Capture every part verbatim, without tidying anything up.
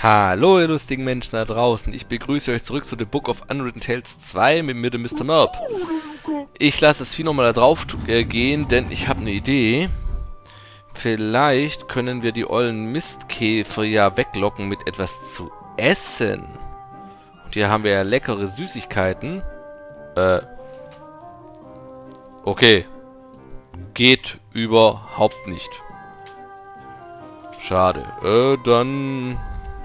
Hallo ihr lustigen Menschen da draußen, ich begrüße euch zurück zu The Book of Unwritten Tales zwei mit mir, dem Mister Merp. Ich lasse das Vieh nochmal da drauf äh, gehen, denn ich habe eine Idee. Vielleicht können wir die ollen Mistkäfer ja weglocken mit etwas zu essen. Und hier haben wir ja leckere Süßigkeiten. Äh. Okay. Geht überhaupt nicht. Schade. Äh, dann...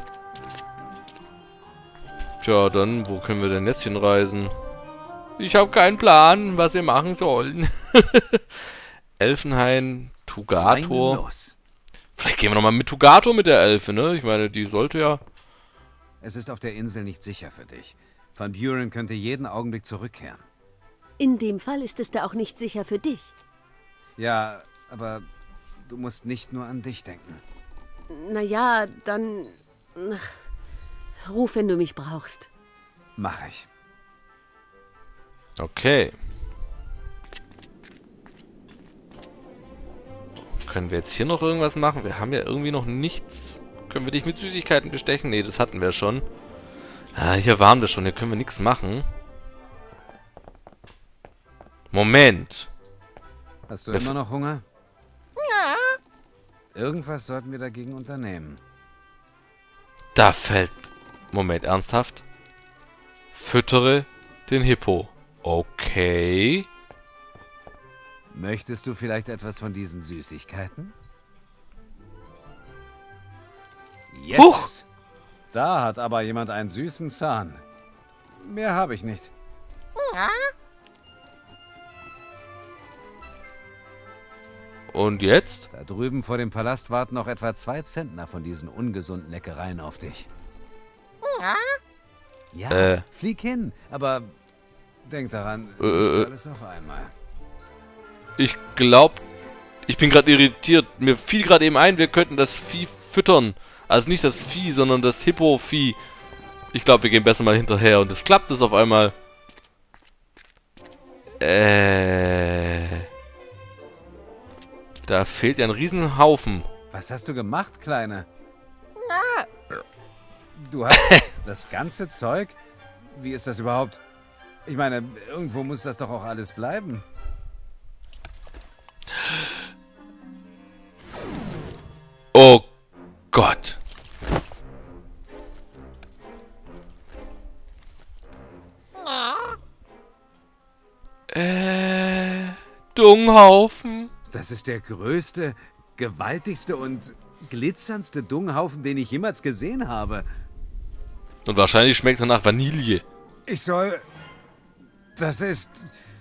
Tja, dann, wo können wir denn jetzt hinreisen? Ich habe keinen Plan, was wir machen sollen. Elfenhain, Tugator. Vielleicht gehen wir nochmal mit Tugator mit der Elfe, ne? Ich meine, die sollte ja... Es ist auf der Insel nicht sicher für dich. Van Buren könnte jeden Augenblick zurückkehren. In dem Fall ist es da auch nicht sicher für dich. Ja, aber du musst nicht nur an dich denken. Naja, dann... Ach, ruf, wenn du mich brauchst. Mach ich. Okay. Können wir jetzt hier noch irgendwas machen? Wir haben ja irgendwie noch nichts. Können wir dich mit Süßigkeiten bestechen? Nee, das hatten wir schon. Ah, hier waren wir schon. Hier können wir nichts machen. Moment. Hast du immer noch Hunger? Ja. Irgendwas sollten wir dagegen unternehmen. Da fällt... Moment, ernsthaft? Füttere den Hippo. Okay. Möchtest du vielleicht etwas von diesen Süßigkeiten? Jesus! Huch. Da hat aber jemand einen süßen Zahn. Mehr habe ich nicht. Und jetzt? Da drüben vor dem Palast warten noch etwa zwei Zentner von diesen ungesunden Leckereien auf dich. Ja, äh. flieg hin, aber denk daran, äh, nicht alles auf einmal. Ich glaube, ich bin gerade irritiert. Mir fiel gerade eben ein, wir könnten das Vieh füttern. Also nicht das Vieh, sondern das Hippo-Vieh. Ich glaube, wir gehen besser mal hinterher und es klappt es auf einmal. Äh... Da fehlt ja ein Riesenhaufen. Was hast du gemacht, Kleine? Du hast das ganze Zeug? Wie ist das überhaupt? Ich meine, irgendwo muss das doch auch alles bleiben. Oh Gott. Äh, Dunghaufen. Das ist der größte, gewaltigste und glitzerndste Dunghaufen, den ich jemals gesehen habe. Und wahrscheinlich schmeckt er nach Vanille. Ich soll... Das ist...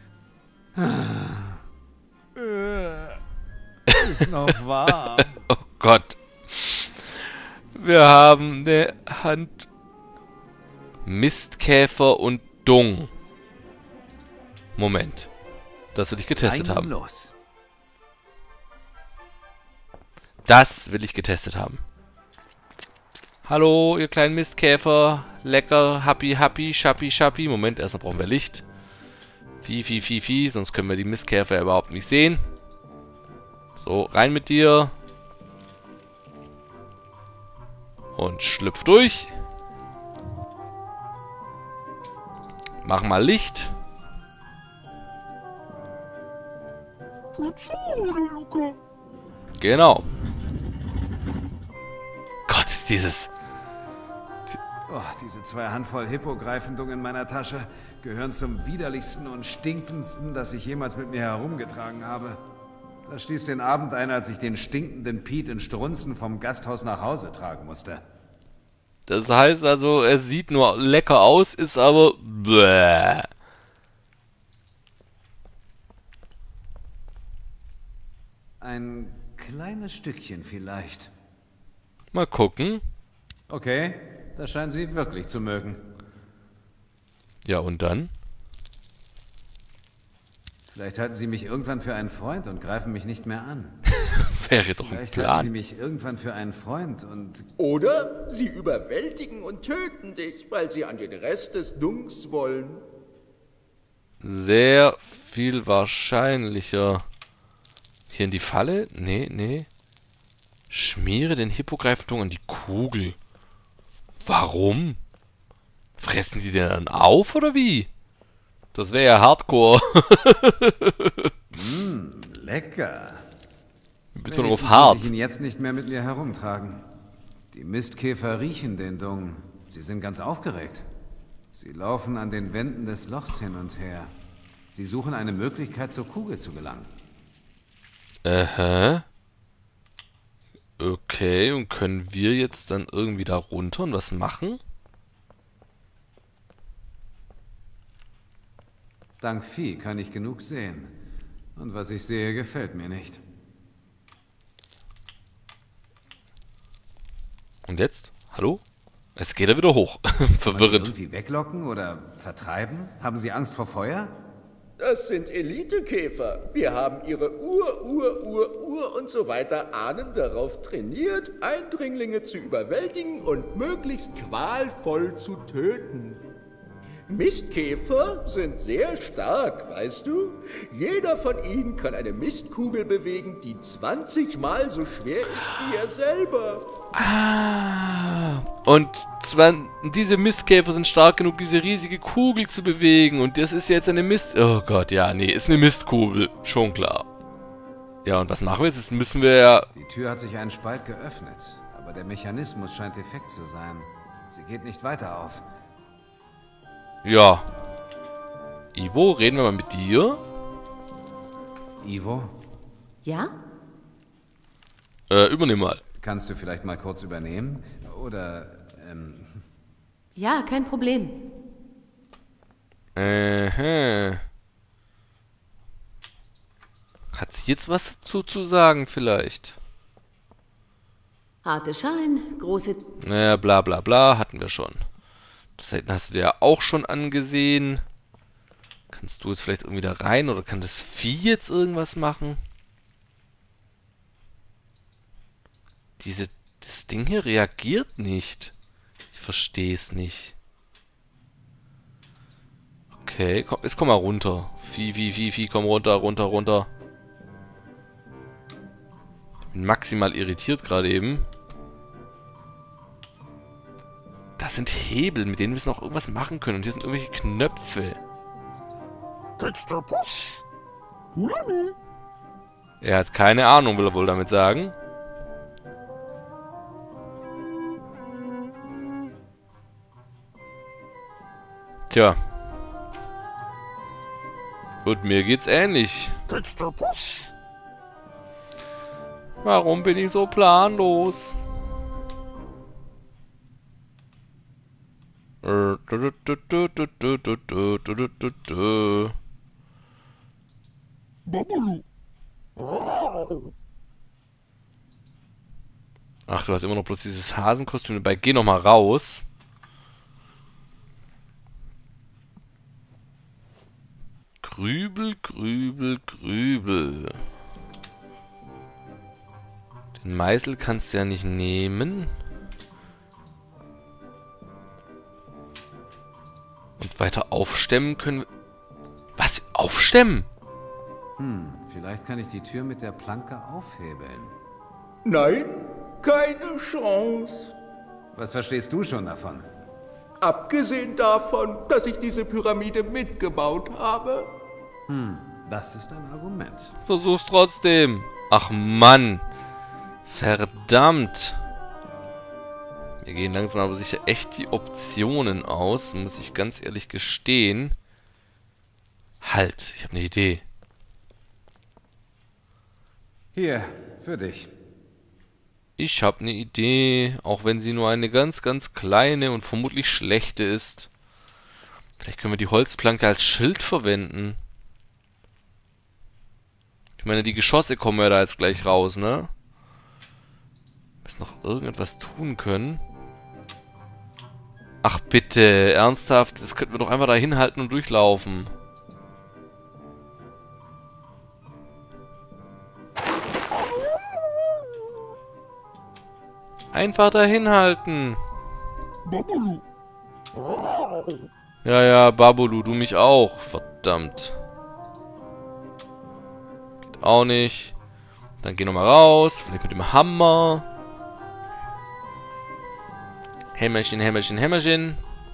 Ist noch warm. Oh Gott. Wir haben eine Hand... Mistkäfer und Dung. Moment. Das will ich getestet haben. Los. Das will ich getestet haben. Hallo, ihr kleinen Mistkäfer. Lecker, happy, happy, schappi, schappi. Moment, erstmal brauchen wir Licht. Vieh, vieh, vieh, vieh. Sonst können wir die Mistkäfer ja überhaupt nicht sehen. So, rein mit dir. Und schlüpf durch. Mach mal Licht. Genau. Gott, dieses... Oh, diese zwei Handvoll Hippogreifendung in meiner Tasche gehören zum widerlichsten und stinkendsten, das ich jemals mit mir herumgetragen habe. Das schließt den Abend ein, als ich den stinkenden Pete in Strunzen vom Gasthaus nach Hause tragen musste. Das heißt also, er sieht nur lecker aus, ist aber... Bäh. Ein kleines Stückchen vielleicht. Mal gucken. Okay, das scheinen Sie wirklich zu mögen. Ja, und dann? Vielleicht halten Sie mich irgendwann für einen Freund und greifen mich nicht mehr an. Wäre doch ein Vielleicht Plan. halten Sie mich irgendwann für einen Freund und... Oder sie überwältigen und töten dich, weil sie an den Rest des Dunks wollen. Sehr viel wahrscheinlicher. Hier in die Falle? Nee, nee. Schmiere den Hippogreifendung an die Kugel. Warum? Fressen die den dann auf, oder wie? Das wäre ja Hardcore. Mm, lecker. Betonung auf Wenigstens hart. muss ich ihn jetzt nicht mehr mit mir herumtragen. Die Mistkäfer riechen den Dung. Sie sind ganz aufgeregt. Sie laufen an den Wänden des Lochs hin und her. Sie suchen eine Möglichkeit, zur Kugel zu gelangen. Aha. Okay, und können wir jetzt dann irgendwie da runter und was machen? Dank Vieh kann ich genug sehen. Und was ich sehe, gefällt mir nicht. Und jetzt? Hallo? Es geht ja wieder hoch. Verwirrend. Wollen Sie irgendwie weglocken oder vertreiben? Haben Sie Angst vor Feuer? Das sind Elitekäfer. Wir haben ihre Ur, Ur, Ur, Ur und so weiter Ahnen darauf trainiert, Eindringlinge zu überwältigen und möglichst qualvoll zu töten. Mistkäfer sind sehr stark, weißt du? Jeder von ihnen kann eine Mistkugel bewegen, die zwanzig Mal so schwer ist wie er selber. Ah. Und zwar, diese Mistkäfer sind stark genug, diese riesige Kugel zu bewegen. Und das ist jetzt eine Mist... Oh Gott, ja, nee, ist eine Mistkugel. Schon klar. Ja, und was machen wir jetzt? Jetzt müssen wir ja... Die Tür hat sich einen Spalt geöffnet, aber der Mechanismus scheint defekt zu sein. Sie geht nicht weiter auf. Ja. Ivo, reden wir mal mit dir. Ivo, Ja? Äh, übernimm mal. kannst du vielleicht mal kurz übernehmen? Oder, ähm... Ja, kein Problem. Äh, Hat sie jetzt was dazu zu sagen vielleicht? Harte Schalen, große... Naja, bla bla bla, hatten wir schon. Das hast du dir ja auch schon angesehen. Kannst du jetzt vielleicht irgendwie da rein oder kann das Vieh jetzt irgendwas machen? Diese, das Ding hier reagiert nicht. Ich verstehe es nicht. Okay, komm, jetzt komm mal runter. Vieh, Vieh, Vieh, Vieh, komm runter, runter, runter. Ich bin maximal irritiert gerade eben. Das sind Hebel, mit denen wir noch irgendwas machen können. Und hier sind irgendwelche Knöpfe. Er hat keine Ahnung, will er wohl damit sagen. Tja. Und mir geht's ähnlich. Warum bin ich so planlos? Ach, du hast immer noch bloß dieses Hasenkostüm dabei. Geh noch mal raus. Grübel, grübel, grübel. Den Meißel kannst du ja nicht nehmen. Und weiter aufstemmen können wir... Was? Aufstemmen? Hm, vielleicht kann ich die Tür mit der Planke aufhebeln. Nein, keine Chance. Was verstehst du schon davon? Abgesehen davon, dass ich diese Pyramide mitgebaut habe. Hm, das ist ein Argument. Versuch's trotzdem. Ach Mann. Verdammt. Mir gehen langsam aber sicher echt die Optionen aus, muss ich ganz ehrlich gestehen. Halt, ich habe eine Idee. Hier, für dich. Ich habe eine Idee, auch wenn sie nur eine ganz, ganz kleine und vermutlich schlechte ist. Vielleicht können wir die Holzplanke als Schild verwenden. Ich meine, die Geschosse kommen ja da jetzt gleich raus, ne? Wir müssen noch irgendetwas tun können. Ach bitte, ernsthaft? Das könnten wir doch einfach da hinhalten und durchlaufen. Einfach da hinhalten. Babulu. Ja, ja, Babulu, du mich auch. Verdammt. Geht auch nicht. Dann geh nochmal raus. Vielleicht mit dem Hammer. Hämmerchen, Hämmerchen, Hämmerchen.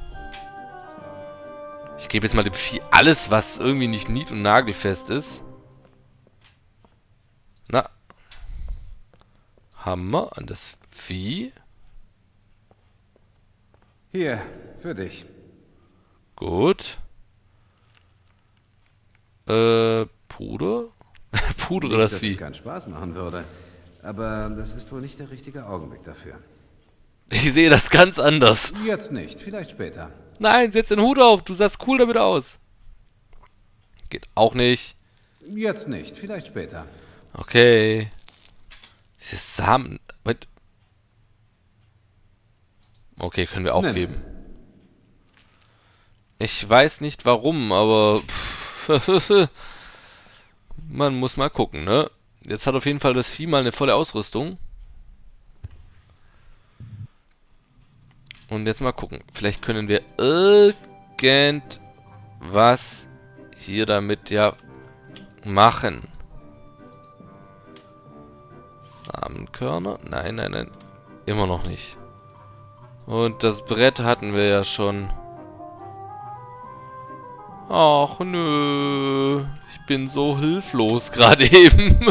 Ich gebe jetzt mal dem Vieh alles, was irgendwie nicht nied- und nagelfest ist. Na. Hammer an das Vieh. Hier, für dich. Gut. Äh, Puder? Puder Nicht, das dass Vieh. es keinen Spaß machen würde. Aber das ist wohl nicht der richtige Augenblick dafür. Ich sehe das ganz anders. Jetzt nicht, vielleicht später. Nein, setz den Hut auf. Du sahst cool damit aus. Geht auch nicht. Jetzt nicht, vielleicht später. Okay. Diese Samen... Mit. Okay, können wir auch Nimm. geben. Ich weiß nicht warum, aber... Man muss mal gucken, ne? Jetzt hat auf jeden Fall das Vieh mal eine volle Ausrüstung. Und jetzt mal gucken. Vielleicht können wir irgendwas hier damit ja machen. Samenkörner? Nein, nein, nein. Immer noch nicht. Und das Brett hatten wir ja schon. Ach, nö. Ich bin so hilflos gerade eben.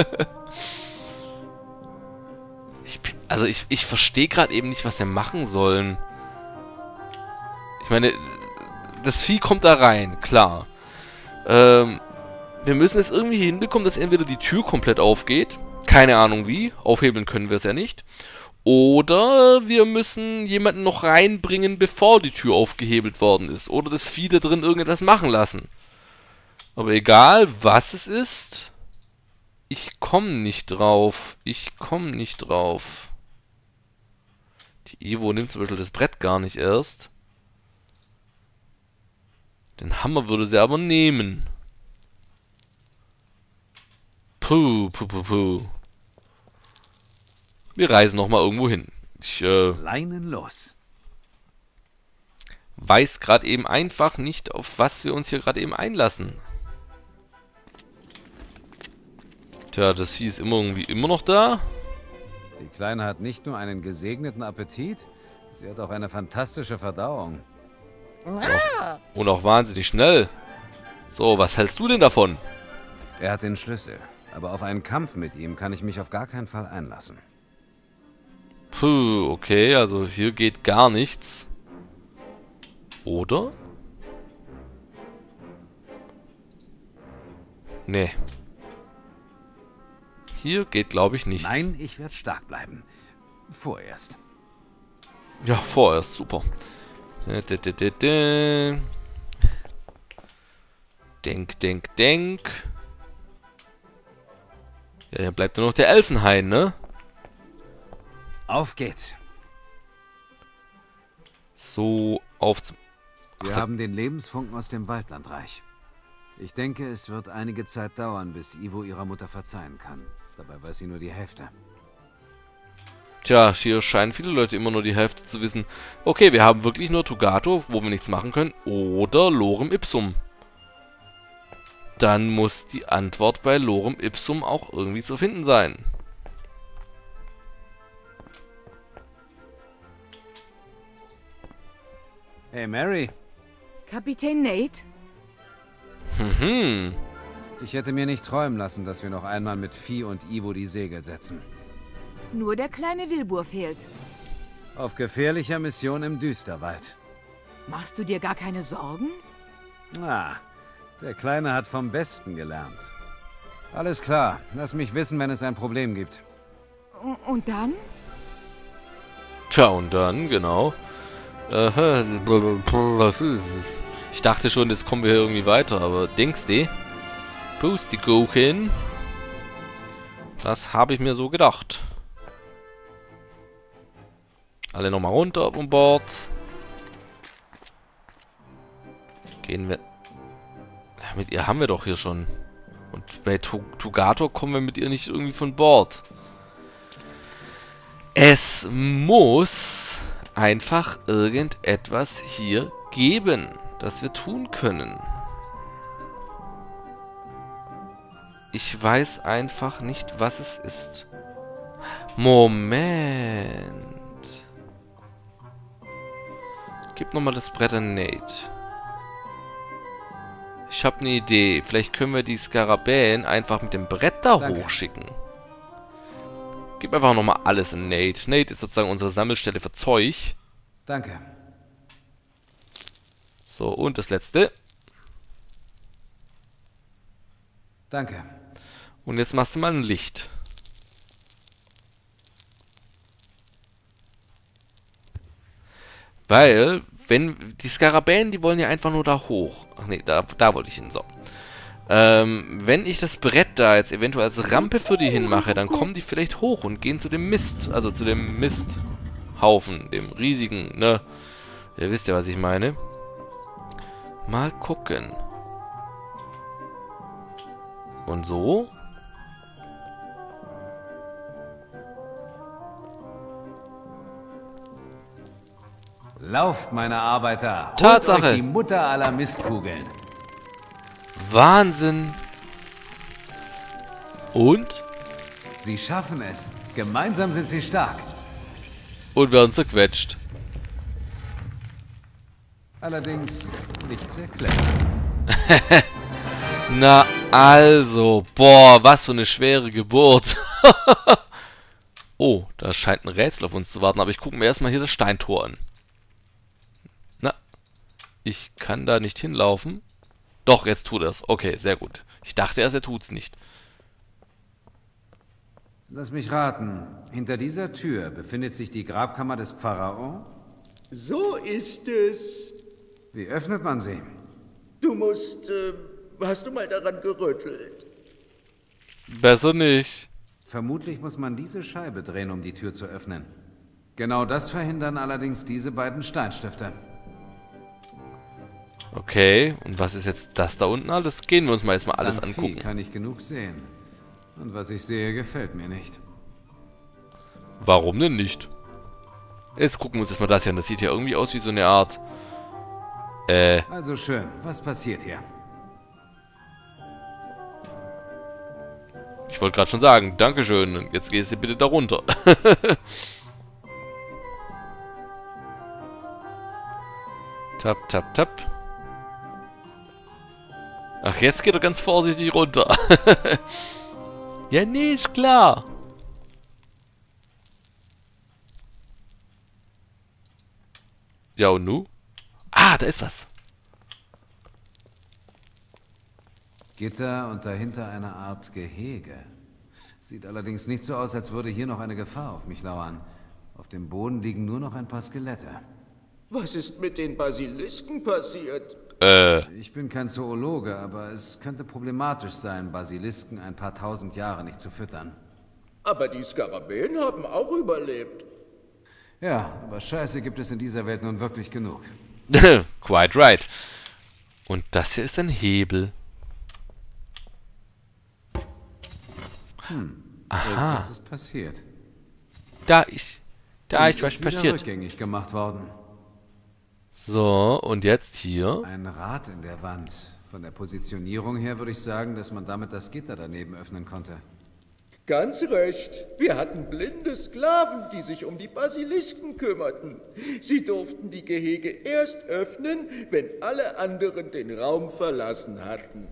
ich bin, also ich, ich verstehe gerade eben nicht, was wir machen sollen. Ich meine, das Vieh kommt da rein, klar. Ähm, wir müssen es irgendwie hinbekommen, dass entweder die Tür komplett aufgeht. Keine Ahnung wie. Aufhebeln können wir es ja nicht. Oder wir müssen jemanden noch reinbringen, bevor die Tür aufgehebelt worden ist. Oder das Vieh da drin irgendetwas machen lassen. Aber egal, was es ist, ich komme nicht drauf. Ich komme nicht drauf. Die Evo nimmt zum Beispiel das Brett gar nicht erst. Den Hammer würde sie aber nehmen. Puh, puh, puh, puh. Wir reisen nochmal irgendwo hin. Ich äh, Leinen los. weiß gerade eben einfach nicht, auf was wir uns hier gerade eben einlassen. Tja, das Vieh ist immer irgendwie immer noch da. Die Kleine hat nicht nur einen gesegneten Appetit, sie hat auch eine fantastische Verdauung. Und auch wahnsinnig schnell. So, was hältst du denn davon? Er hat den Schlüssel, aber auf einen Kampf mit ihm kann ich mich auf gar keinen Fall einlassen. Puh, okay, also hier geht gar nichts. Oder? Nee. Hier geht, glaube ich, nichts. Nein, ich werde stark bleiben. Vorerst. Ja, vorerst, super. Denk, denk, denk. Ja, hier bleibt nur noch der Elfenhain, ne? Auf geht's. So, auf zum... Wir Ach, haben den Lebensfunken aus dem Waldlandreich. Ich denke, es wird einige Zeit dauern, bis Ivo ihrer Mutter verzeihen kann. Dabei weiß sie nur die Hälfte. Tja, hier scheinen viele Leute immer nur die Hälfte zu wissen. Okay, wir haben wirklich nur Tugato, wo wir nichts machen können. Oder Lorem Ipsum. Dann muss die Antwort bei Lorem Ipsum auch irgendwie zu finden sein. Hey Mary, Kapitän Nate? Mhm. ich hätte mir nicht träumen lassen, dass wir noch einmal mit Vieh und Ivo die Segel setzen. Nur der kleine Wilbur fehlt. Auf gefährlicher Mission im Düsterwald. Machst du dir gar keine Sorgen? Ah, der Kleine hat vom Besten gelernt. Alles klar, lass mich wissen, wenn es ein Problem gibt. U- Und dann? Tja, und dann, genau. Äh, ich dachte schon, jetzt kommen wir hier irgendwie weiter, aber denkst du? Pustikuchen. Das habe ich mir so gedacht. Alle nochmal runter vom Bord. Gehen wir... Ja, mit ihr haben wir doch hier schon. Und bei Tugator kommen wir mit ihr nicht irgendwie von Bord. Es muss einfach irgendetwas hier geben, das wir tun können. Ich weiß einfach nicht, was es ist. Moment. Gib nochmal das Brett an Nate. Ich habe eine Idee. Vielleicht können wir die Skarabäen einfach mit dem Brett da Danke. hochschicken. Gib einfach nochmal alles an Nate. Nate ist sozusagen unsere Sammelstelle für Zeug. Danke. So, und das letzte. Danke. Und jetzt machst du mal ein Licht. Weil, wenn die Skarabäen, die wollen ja einfach nur da hoch. Ach nee, da, da wollte ich hin. So. Ähm, wenn ich das Brett da jetzt eventuell als Rampe für die hinmache, dann kommen die vielleicht hoch und gehen zu dem Mist. Also zu dem Misthaufen, dem riesigen, ne? Ihr wisst ja, was ich meine. Mal gucken. Und so. Lauft, meine Arbeiter. Holt Tatsache. euch die Mutter aller Mistkugeln. Wahnsinn. Und? Sie schaffen es. Gemeinsam sind sie stark. Und werden zerquetscht. Allerdings nicht sehr clever. Na also. Boah, was für eine schwere Geburt. Oh, da scheint ein Rätsel auf uns zu warten. Aber ich gucke mir erstmal hier das Steintor an. Na, ich kann da nicht hinlaufen. Doch, jetzt tut er es. Okay, sehr gut. Ich dachte erst, er tut's nicht. Lass mich raten. Hinter dieser Tür befindet sich die Grabkammer des Pharao? So ist es. Wie öffnet man sie? Du musst, äh, hast du mal daran gerüttelt? Besser nicht. Vermutlich muss man diese Scheibe drehen, um die Tür zu öffnen. Genau das verhindern allerdings diese beiden Steinstifte. Okay, und was ist jetzt das da unten alles? Gehen wir uns mal jetzt mal alles Dank Vieh angucken. kann ich genug sehen. Und was ich sehe, gefällt mir nicht. Warum denn nicht? Jetzt gucken wir uns erstmal das hier an. Das sieht ja irgendwie aus wie so eine Art... Äh... Also schön, was passiert hier? Ich wollte gerade schon sagen, Dankeschön. Jetzt gehst du bitte da runter. Tap, tap, tap. Ach, jetzt geht er ganz vorsichtig runter. Ja, nee, ist klar. Ja, und nu? Ah, da ist was. Gitter und dahinter eine Art Gehege. Sieht allerdings nicht so aus, als würde hier noch eine Gefahr auf mich lauern. Auf dem Boden liegen nur noch ein paar Skelette. Was ist mit den Basilisken passiert? Äh, Ich bin kein Zoologe, aber es könnte problematisch sein, Basilisken ein paar tausend Jahre nicht zu füttern. Aber die Skarabäen haben auch überlebt. Ja, aber Scheiße gibt es in dieser Welt nun wirklich genug. quite right. Und das hier ist ein Hebel. Aha. Was ist passiert? Da ich. Da Und ich was ist wieder passiert. rückgängig gemacht worden. So, und jetzt hier. Ein Rad in der Wand. Von der Positionierung her würde ich sagen, dass man damit das Gitter daneben öffnen konnte. Ganz recht. Wir hatten blinde Sklaven, die sich um die Basilisken kümmerten. Sie durften die Gehege erst öffnen, wenn alle anderen den Raum verlassen hatten.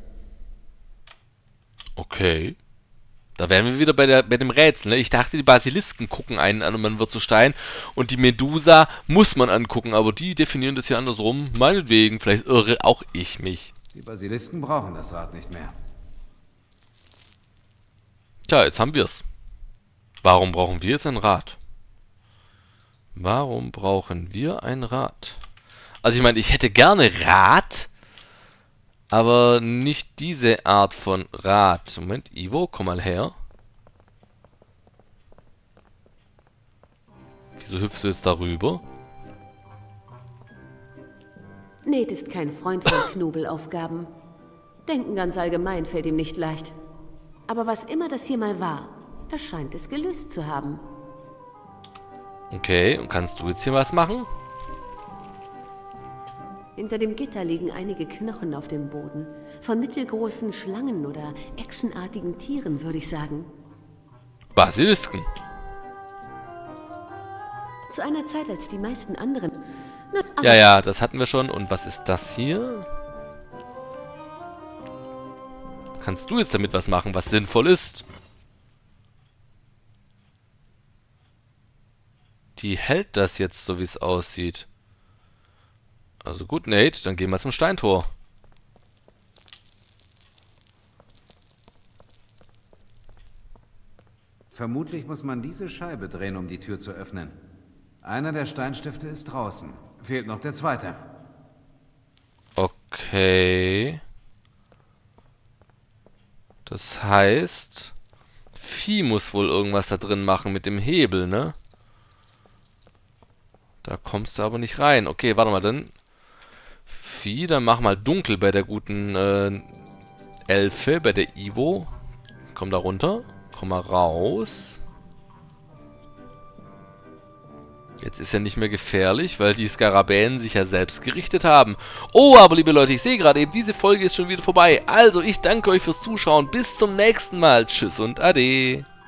Okay. Da wären wir wieder bei, der, bei dem Rätsel. Ne? Ich dachte, die Basilisken gucken einen an und man wird zu Stein. Und die Medusa muss man angucken. Aber die definieren das hier andersrum. Meinetwegen, vielleicht irre auch ich mich. Die Basilisken brauchen das Rad nicht mehr. Tja, jetzt haben wir es. Warum brauchen wir jetzt ein Rad? Warum brauchen wir ein Rad? Also ich meine, ich hätte gerne Rad, aber nicht diese Art von Rad. Moment, Ivo, komm mal her. Wieso hüpfst du jetzt darüber? Nate ist kein Freund von Knobelaufgaben. Denken ganz allgemein fällt ihm nicht leicht. Aber was immer das hier mal war, er scheint es gelöst zu haben. Okay, und kannst du jetzt hier was machen? Hinter dem Gitter liegen einige Knochen auf dem Boden. Von mittelgroßen Schlangen oder echsenartigen Tieren, würde ich sagen. Basilisken. Zu einer Zeit, als die meisten anderen... Na, aber Ja, ja, das hatten wir schon. Und was ist das hier? Kannst du jetzt damit was machen, was sinnvoll ist? Die hält das jetzt, so wie es aussieht. Also gut, Nate, dann gehen wir zum Steintor. Vermutlich muss man diese Scheibe drehen, um die Tür zu öffnen. Einer der Steinstifte ist draußen. Fehlt noch der zweite. Okay. Das heißt, Vieh muss wohl irgendwas da drin machen mit dem Hebel, ne? Da kommst du aber nicht rein. Okay, warte mal, dann... Vieh, dann mach mal dunkel bei der guten äh, Elfe, bei der Ivo. Komm da runter. Komm mal raus. Jetzt ist ja nicht mehr gefährlich, weil die Skarabäen sich ja selbst gerichtet haben. Oh, aber liebe Leute, ich sehe gerade eben, diese Folge ist schon wieder vorbei. Also, ich danke euch fürs Zuschauen. Bis zum nächsten Mal. Tschüss und Ade.